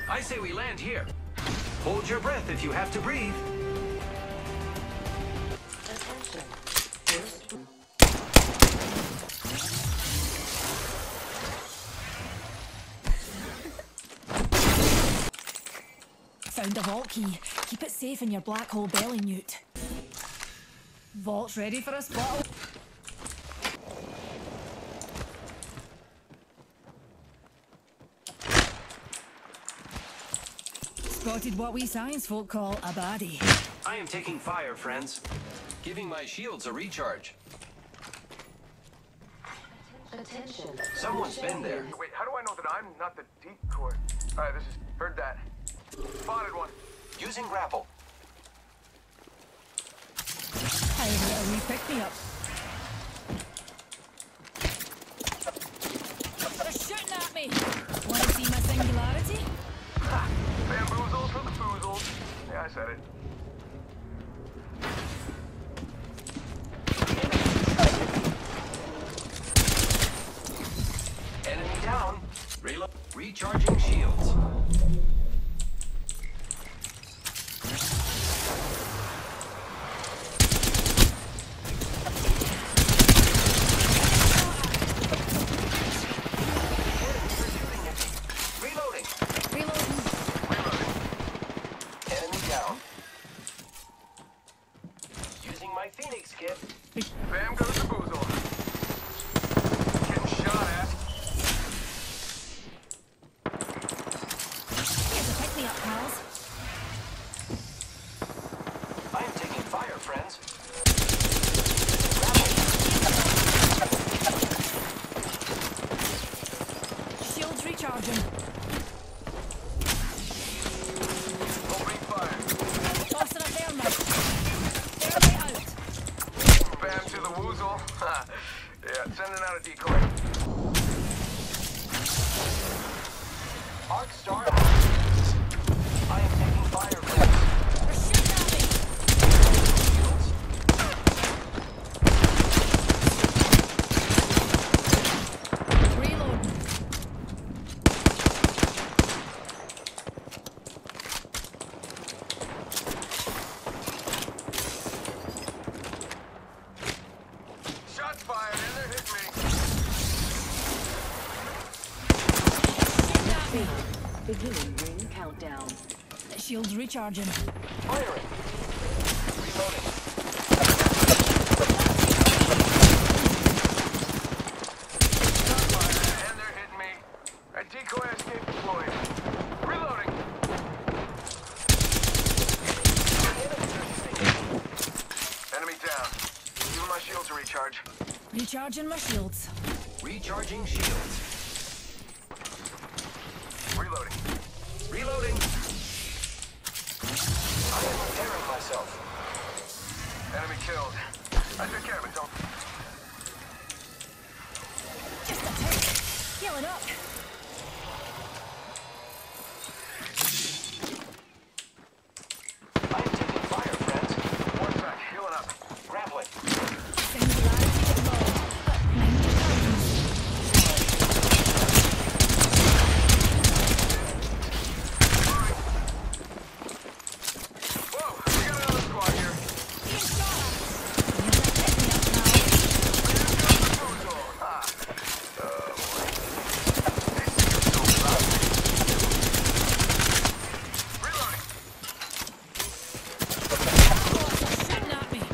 I say we land here. Hold your breath if you have to breathe. Attention. First. Found a vault key. Keep it safe in your black hole belly, Newt. Vault's ready for us, bottle. Spotted what we science folk call a baddie. I am taking fire, friends. Giving my shields a recharge. Attention. Someone's been there. Wait, how do I know that I'm not the decoy? Alright, this is... heard that. Spotted one. Using grapple. Hey, little wee pick-me-up. They're shooting at me! Wanna see my singularity? Ha! Bamboozled for the foozled. Yeah, I said it. Enemy down. Reload. Recharging shields. Reloading. Reloading. Enemy down. Using my Phoenix kit. Bam goes the boozle. Getting shot at. Here's a pick-me-up, pals. I am taking fire, friends. Shields recharging. Opening fire. Tossing a thermite. Thermite out. Bam to the woozle. Ha! Yeah, sending out a decoy. Arc star. I am taking fire, friends. They're shooting at me. Reloading. Shots fired and they're hitting me. Shooting at me. Beginning ring countdown. The shield's recharging. Firing. Reloading. Shot fired and they're hitting me. A decoy escape deployed. Reloading. Enemy down. Giving my shield to recharge. Recharging my shields. Recharging shields. Reloading. Reloading. I am repairing myself. Enemy killed. I took care of it, don't. Just a tick. Healing up. I am taking fire, friends. 1 sec. Healing up. Grappling. Singularity involved. But 90 pounds. Whoa! We got another squad here. Being shot at. Here's a pick-me-up, pal. Boozle. Ha! Boy. Reloading. Oh, they're shooting at me.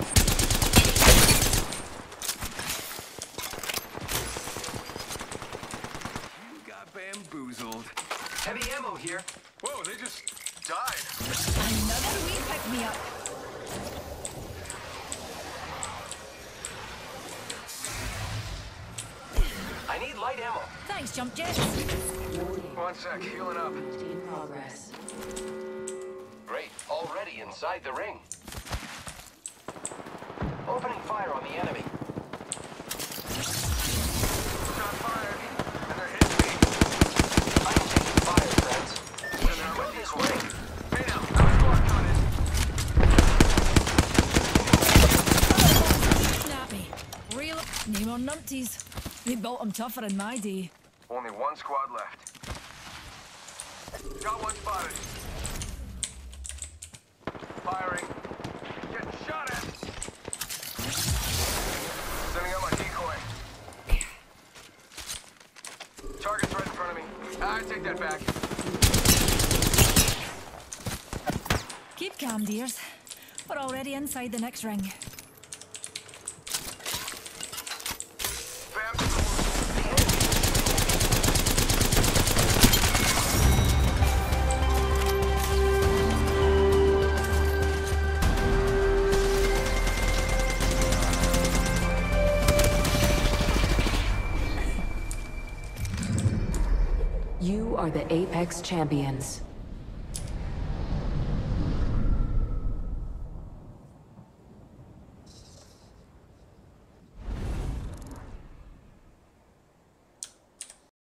You got bamboozled. Heavy ammo here. Whoa, they just died. Another wee pick-me-up. I need light ammo. Thanks, jump jets. 1 sec. Healing up. In progress. Great. Already inside the ring. Opening fire on the enemy. Shot fired. And they're hitting me. I am taking fire, friends. We should go this way. Hey now, another squad coming in. Shooting at me. Real name on numpties. They built them tougher in my day. Only 1 squad left. Got one spotted. Firing. Getting shot at. Sending out my decoy. Target's right in front of me. I take that back. Keep calm, dears. We're already inside the next ring. Bam. You are the Apex Champions.